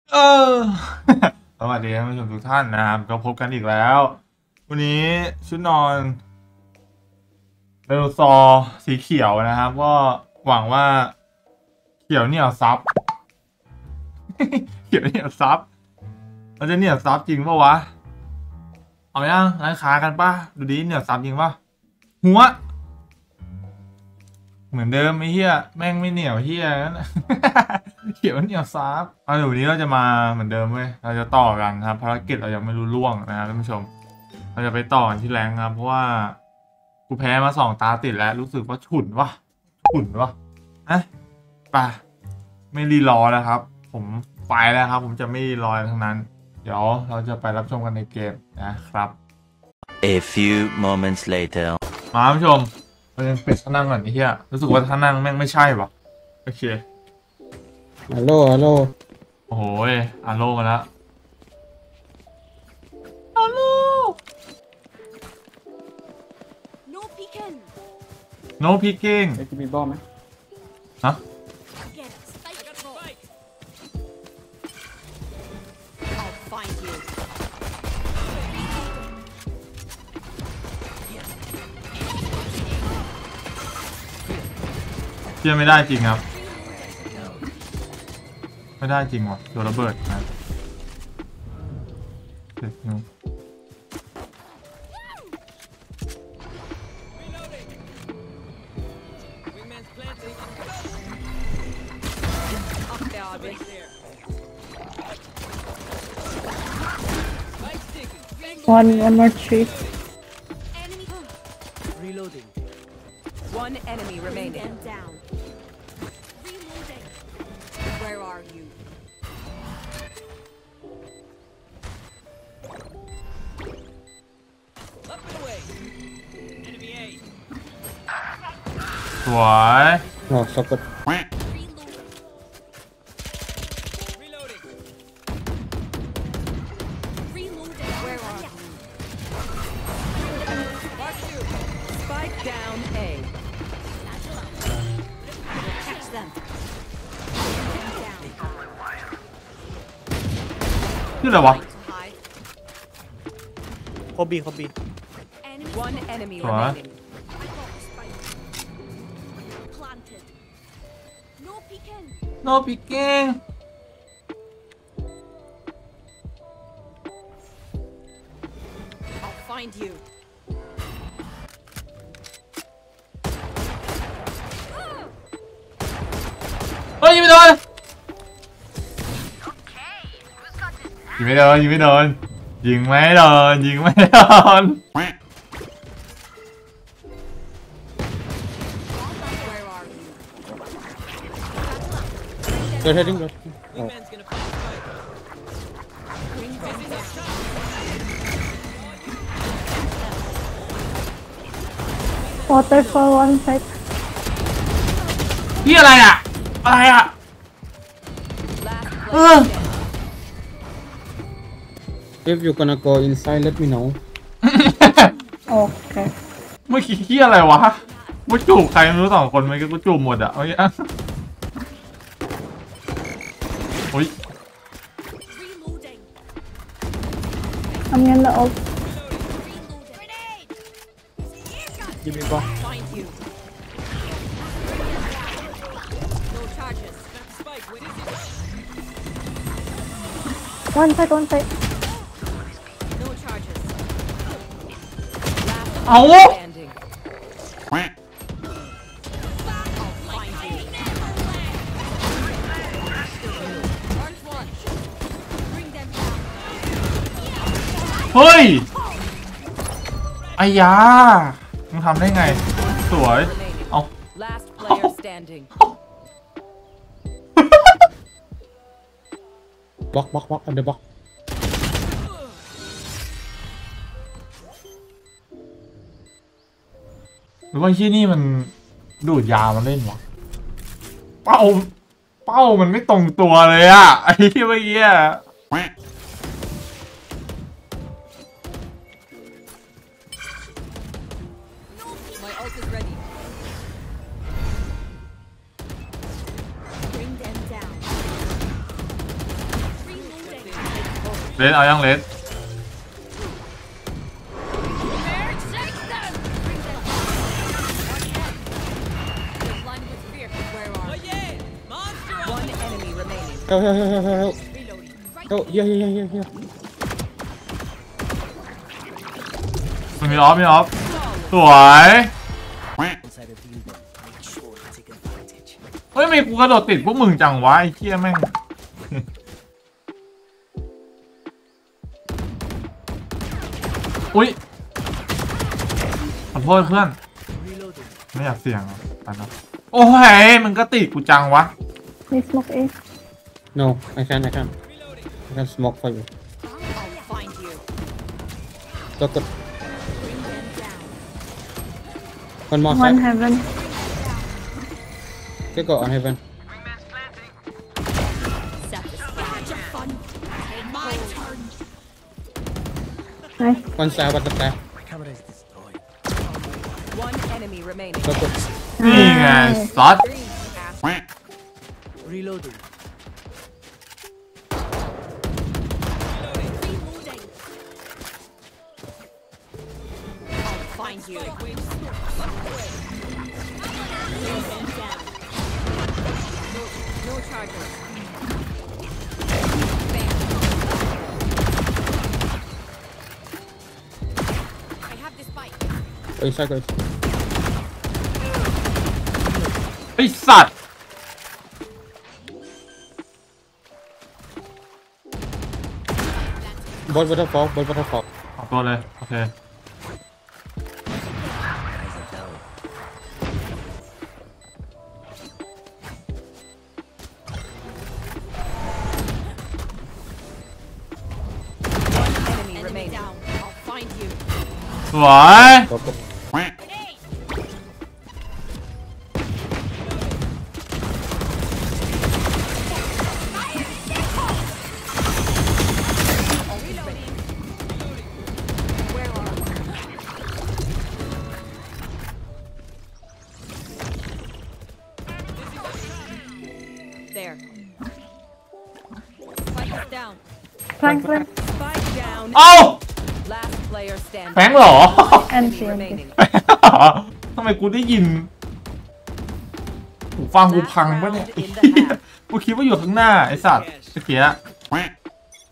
เออสวัสดีท่านผู้ชมทุกท่านนะครับก็พบกันอีกแล้ว วันนี้ชุดนอนไดโนเสาร์สีเขียวนะครับก็หวังว่าเขียวเหนี่ยวซับ เขียวเหนี่ยวซับมันจะเหนี่ยวซับจริงปะวะเอายังร้านค้ากันปะดูดิเหนี่ยวซับจริงปะหัวเหมือนเดิมไอ้เหี้ยแม่งไม่เหนียวเหี้ยนั่น เขียวเหนียวซับเดี๋ยววันนี้เราจะมาเหมือนเดิมเว้ยเราจะต่อกันครับภารกิจเรายังไม่รู้ล่วงนะครับท่านผู้ชมเราจะไปต่อกันที่แรงครับเพราะว่ากูแพ้มา2 ตาติดแล้วรู้สึกว่าฉุนวะไปไม่รีรอแล้วครับผมไปแล้วครับผมจะไม่รีรอทั้งนั้นเดี๋ยวเราจะไปรับชมกันในเกมนะครับ A few moments later มาท่านผู้ชมเราจะปิดท่านั่งก่อนไอ้เหี้ยรู้สึกว่าท่านั่งแม่งไม่ใช่ปะโอเคฮัลโหลฮัลโหลโอ้โหอาโลมาแล้วอาโล No peeking. no peeking ไอ้ที่มีบอลไหมฮะ Get a spike. I'll find you. เชื่อไม่ได้จริงครับไม่ได้จริงว่ะตัวระเบิดนะเด็กนู Up there, Arby. One more tree. Enemy. Reloading. One enemy Bring remaining. them down. Reloading. Where are you? Up and away. Enemy A. สวยอ๋อสะกด Reloading. Reloading. Where are you? Mark two. Spike down A. Catch them. Down. นี่อะไรวะ Trying to hide. โคบีโคบี Enemy. One enemy What? remaining. I got the spike. Planted. No peeking. no peeking I'll find you. เฮ้ยยิงไม่โดนยิงไม่โดนยิงไม่โดนยิงไม่โดนยิงไม่โดน Where are you? เดี๋ยวเฮดดิ้งรถ Wingman's gonna find spike. Bring them down. Waterfall one side. พี่อะไรอ่ะอะไรอ่ะ Last Uh. player standing. if you gonna go inside let me know Okay. เมื่อกี้พี่อะไรวะกูจูบใครไม่รู้2 คนเมื่อกี้กูจูบหมดอ่ะเมื่อกี้โอ้ย Reloading. I'm in the ult. Reloading. Grenade. ยิงมีบอล Find you. No charges. Spike. Wait. One side, one side. No charges. Last เอา player standing. I'll find you. Orange one. Bring them down. เฮ้ยไอ้ยามึงทำได้ไงสวย Remaining. เอา Last player standing. บล็อกบล็อกบล็อกอันเดอร์บล็อกหรือว่าที่นี่มันดูดยามาเล่นวะเป้ามันไม่ตรงตัวเลยอะไอ้ที่เมื่อกี้อะ My ult is ready. Bring them down. เลสเอายังเลส You're blind with fear. Where are you? One enemy remaining. Help, help, help, help, help. Reloading. Right Help, here, here, here, here. มันมีออฟมีออฟสวย เฮ้ยทำไมกูกระโดดติดพวกมึงจังวะไอ้เหี้ยแม่ง อุ๊ยขอโทษเพื่อน ไม่อยากเสี่ยงอ่ะตอนนั้นโอ้ยมึงก็ติดกูจังวะ They smoke A. No, I can smoke for you. I'll find you. Look, Bring them down. one more One side. heaven. Okay, go on heaven. Satisfied. Fun. Take my turn. Nice. One side, what the back. One enemy remaining. Look, look. นี่ไงซอส Reloading. I'll find you. Bring them down. No charges. I have this bike. Go inside, go inside. ไอ้สัตว์ Ball waterfall, ball waterfall. ออกตัวเลย โอเค One enemy Enemy remaining. down. I'll find you. สวย Go, go. Where are you? There. Spike is down. Flank, flank. Spike down. เอ้า Last player แฟ standing. งเหรอ Enemy Empty, empty. remaining. ทำไมกูได้ยินหูฟังกูพังปะเนี่ย กูคิดว่าอยู่ข้างหน้าไอ้สัตว์เมื่อกี้ Where are you?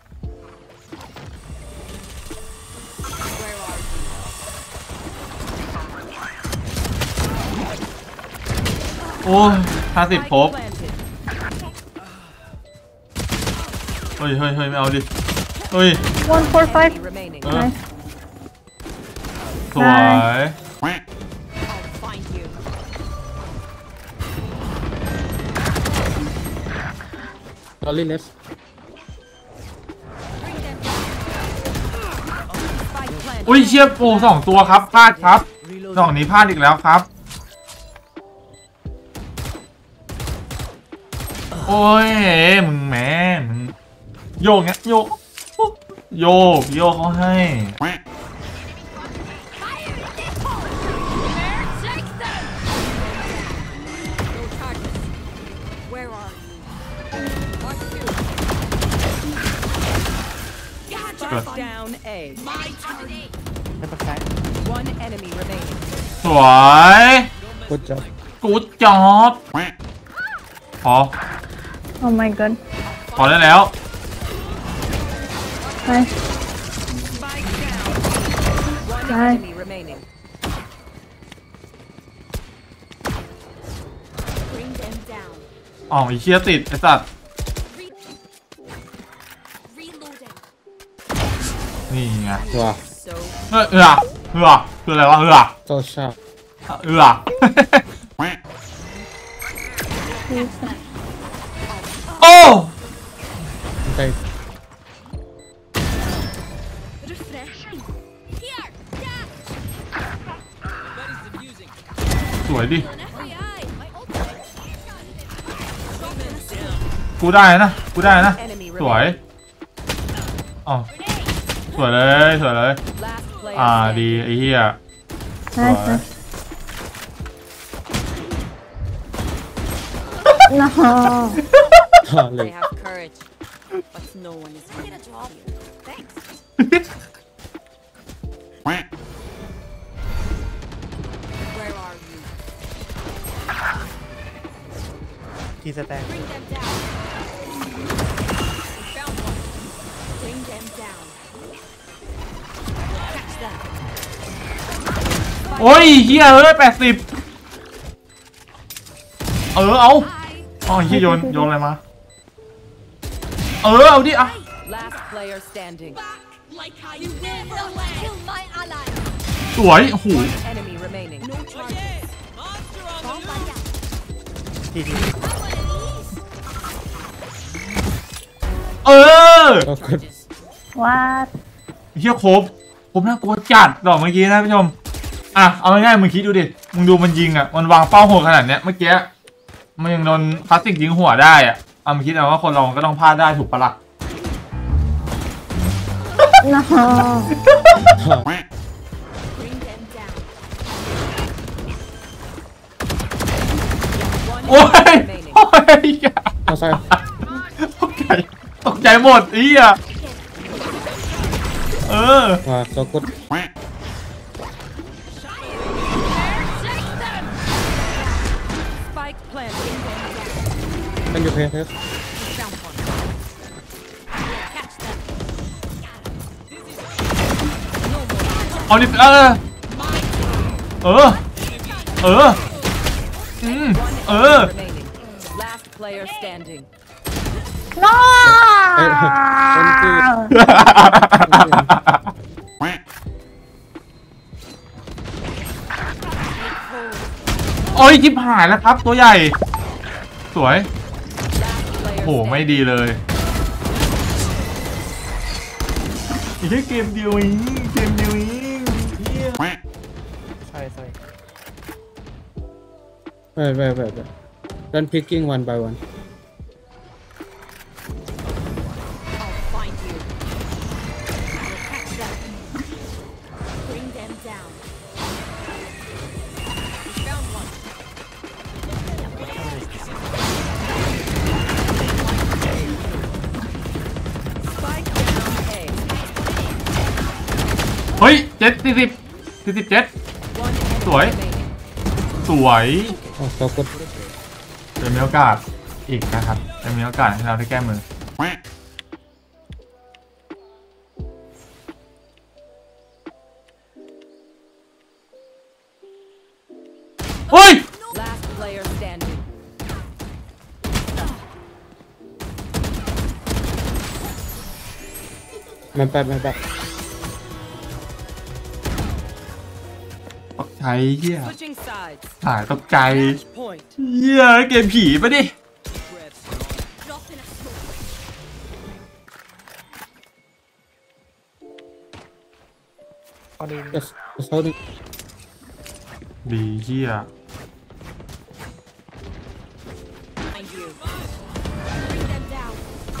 โอ้ย50 Spike ครบ planted. เฮ้ยเฮ้ยเฮ้ยไม่เอาดิ เฮ้ย 145. Enemy remaining. เออ Nice. สวย I'll find you. Slowly left. Bring them down. Spike planted. อุ้ยเชียบโอ้2 ตัวครับพลาดครับดอกนี้พลาดอีกแล้วครับ โอ้ยมึงแหม่มึงโยกเงี้ยโยกโยกโยกเขาให้ Take them. No charges. Where are you? Mark two. Spike down A. My turn. One enemy remaining. สวย Good job. กูดจ็อบพอ Oh my god. พอได้แล้ว Nice. Spike down. One Nice. enemy remaining. Bring them down. อ๋อไอ้เชียติดไอ้สัตว์ Reloading. นี่ไง Wow, So เฮ้ยคืออะไรวะ so sharp. โอ้ Okay. Refreshing. Here. Dash. สวยดิ An FBI. My ultimate. กูได้นะกูได้นะ enemy สวย remaining. อ๋อสวยเลยสวยเลย Last player ดี standing. ไอ้เหี้ย Nice, Right. nice. No. Oh, They like, have courage. But no one is going to drop you. Thanks. Where are you? ทีสแตน Bring them down. Found one. Bring them down. Catch them. โอ้ยเฮีย80เอา I อ๋อเฮียโยนอะไรมาเอาดิอ่ะ Last player standing. like I you will not kill my ally. สวยโอ้โห Enemy remaining. No charges. Bomb buddy out. ทีที Have one of these. So good. What? เฮียโคบน่ากลัวจัดดอกเมื่อกี้นะผู้ชมอ่ะเอาง่ายๆมึงคิดดูดิมึงดูมันยิงอ่ะมันวางเป้าโหดขนาดเนี้ยเมื่อกี้มันยังโดนพลาสติกยิงหัวได้อ่ะเอามึงคิดเอาว่าคนเราก็ต้องพลาดได้ถูกปะล่ะ No. Bring them down. โอ้ย remaining. โอ้ย Outside. ตกใจหมดอีอ่ะ Wow, so good. Spike planted. Can you pay this? Found one. Catch them. เอาดิ Remaining. Last player standing. No. Thank you. โอ้ยจิบหายแล้วครับตัวใหญ่สวย Last player โหไม่ standing. ดีเลยอีกแค่เกมเดียวเองเกมเดียวเองเหี้ย sorry Wait. Then picking one by one. I'll find you. Catch them. Bring them down. Found one. Spike down A. เฮ้ย47 One enemy สวย remaining. สวย Oh, so good. จะมีโอกาสอีกนะครับจะมีโอกาสให้เราได้แก้มือเฮ้ย Last player standing. My bad. ตกใจเฮีย Switching sides. หายตกใจ Match point. เฮียเกมผีปะดิ Drop in a smoke. Just holding. ดีเฮีย Find you. Bring them down.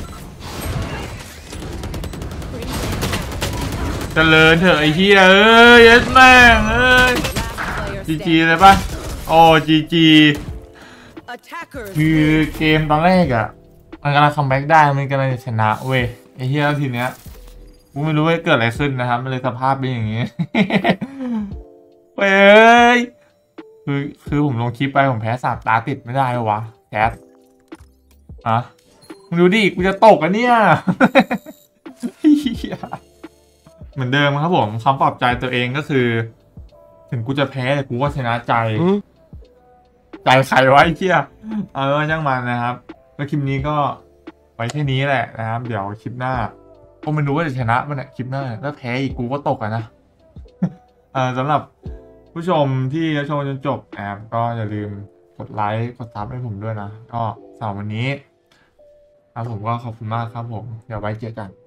Bring them down. เจริญเถอะไอ้เฮียเย็ดแม่ง Last player จี standing. เลยปะโอ้จี Attackers คือ win. เกมตอนแรกอะมันกำลังคัมแบ็กได้มันกำลังจะชนะเว้ยไอ้เฮียแล้วทีเนี้ยกูไม่รู้ว่าเกิดอะไรขึ้นนะครับมันเลยสภาพเป็นอย่างงี้ เว้ยคือผมลงคลิปไปผมแพ้3 ตาติดไม่ได้เหรอวะแคสอะมึงดูดิกูจะตกอ่ะเนี่ย เหี้ยเหมือนเดิมครับผมคำปลอบใจตัวเองก็คือ ถึงกูจะแพ้แต่กูก็ชนะใจ ใจใครวะไอ้เหี้ยเอาไว้ช่างมันนะครับแล้วคลิปนี้ก็ไว้แค่นี้แหละนะครับเดี๋ยวคลิปหน้าก็ไม่รู้ว่าจะชนะมันเนี่ยคลิปหน้าแล้วแพ้อีกกูก็ตกอ่ะนะ สำหรับผู้ชมที่รับชมจนจบนะครับก็อย่าลืมกดไลค์กดซับให้ผมด้วยนะก็สำหรับวันนี้ครับผมก็ขอบคุณมากครับผมเดี๋ยวไว้เจอกัน